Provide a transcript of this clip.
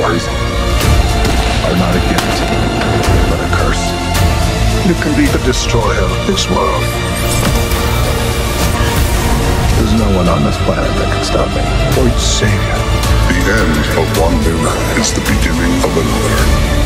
powers are not a gift, but a curse. You can be the destroyer of this world. There's no one on this planet that can stop me or save you. The end of one era is the beginning of another.